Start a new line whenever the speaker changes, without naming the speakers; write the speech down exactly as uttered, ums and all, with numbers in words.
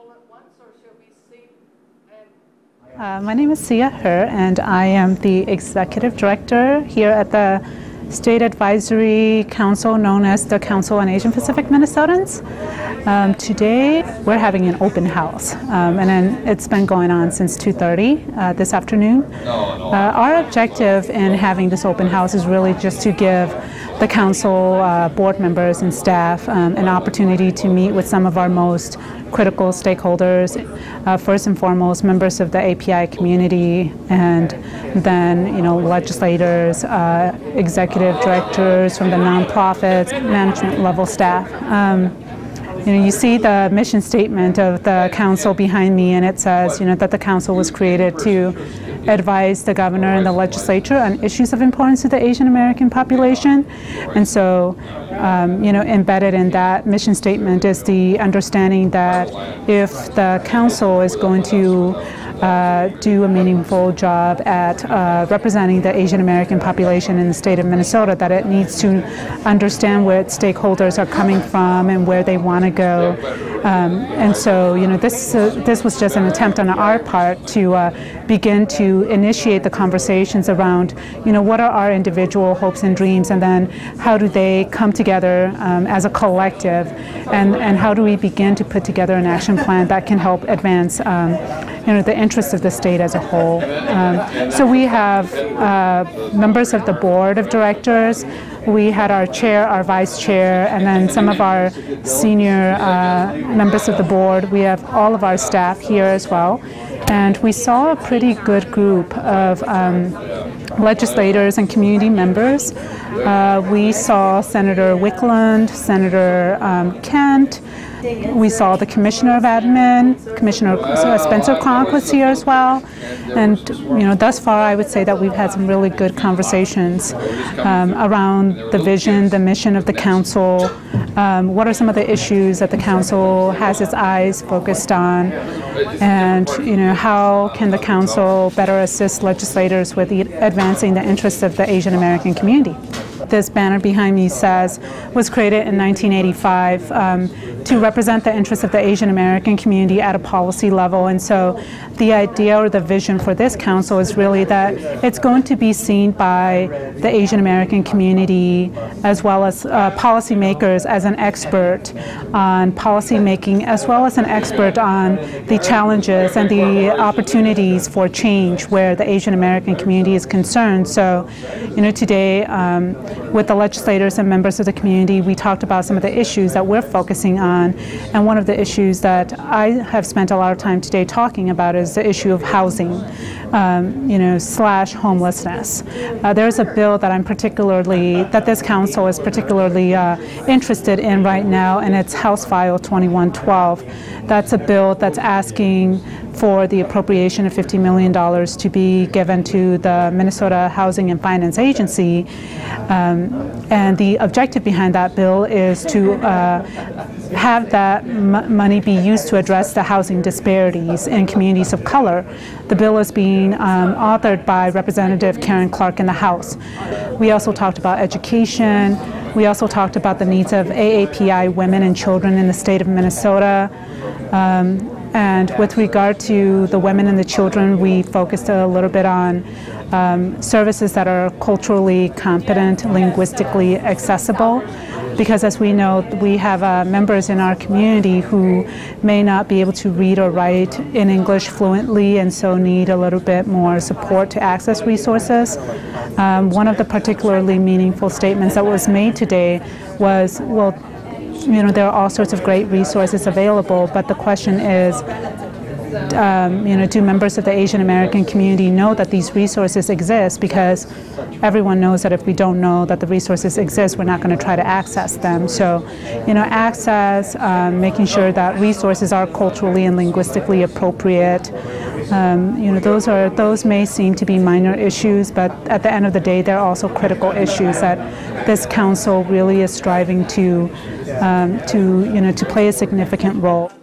Uh, my name is Yia He, and I am the Executive Director here at the State Advisory Council known as the Council on Asian Pacific Minnesotans. Um, today we're having an open house, um, and then it's been going on since two thirty uh, this afternoon. Uh, our objective in having this open house is really just to give the council, uh, board members and staff um, an opportunity to meet with some of our most critical stakeholders, uh, first and foremost members of the A P I community, and then you know legislators, uh, executive directors from the nonprofits, management level staff. Um, You know, you see the mission statement of the council behind me, and it says, you know, that the council was created to advise the governor and the legislature on issues of importance to the Asian American population. And so, um, you know, embedded in that mission statement is the understanding that if the council is going to Uh, do a meaningful job at uh, representing the Asian American population in the state of Minnesota, that it needs to understand where its stakeholders are coming from and where they want to go. Um, and so, you know, this uh, this was just an attempt on our part to uh, begin to initiate the conversations around, you know, what are our individual hopes and dreams, and then how do they come together um, as a collective, and and how do we begin to put together an action plan that can help advance, um, you know, the interests of the state as a whole. Um, so we have uh, members of the board of directors. We had our chair, our vice chair, and then some of our senior uh, members of the board. We have all of our staff here as well. And we saw a pretty good group of um, legislators and community members. Uh, we saw Senator Wickland, Senator um, Kent. We saw the Commissioner of Admin, Commissioner Spencer Cronk was here as well. And, you know, thus far I would say that we've had some really good conversations um, around the vision, the mission of the council. Um, what are some of the issues that the council has its eyes focused on? And, you know, how can the council better assist legislators with advancing the interests of the Asian American community? This banner behind me says, was created in nineteen eighty-five um, to represent the interests of the Asian American community at a policy level. And so the idea or the vision for this council is really that it's going to be seen by the Asian American community as well as uh, policymakers as an expert on policy making, as well as an expert on the challenges and the opportunities for change where the Asian American community is concerned. So, you know, today um, with the legislators and members of the community, we talked about some of the issues that we're focusing on. And one of the issues that I have spent a lot of time today talking about is the issue of housing, um, you know, slash homelessness. Uh, there's a bill that I'm particularly, that this council is particularly uh, interested in right now, and it's House File twenty-one twelve. That's a bill that's asking for the appropriation of fifty million dollars to be given to the Minnesota Housing and Finance Agency. Um, and the objective behind that bill is to uh, have that m money be used to address the housing disparities in communities of color. The bill is being um, authored by Representative Karen Clark in the House. We also talked about education. We also talked about the needs of A A P I women and children in the state of Minnesota. Um, and with regard to the women and the children, we focused a little bit on um, services that are culturally competent, linguistically accessible. Because as we know, we have uh, members in our community who may not be able to read or write in English fluently, and so need a little bit more support to access resources. Um, one of the particularly meaningful statements that was made today was, well, you know, there are all sorts of great resources available, but the question is, Um, you know, do members of the Asian American community know that these resources exist? Because everyone knows that if we don't know that the resources exist, we're not going to try to access them. So, you know, access, um, making sure that resources are culturally and linguistically appropriate. Um, you know, those are those may seem to be minor issues, but at the end of the day, they're also critical issues that this council really is striving to, um, to you know, to play a significant role.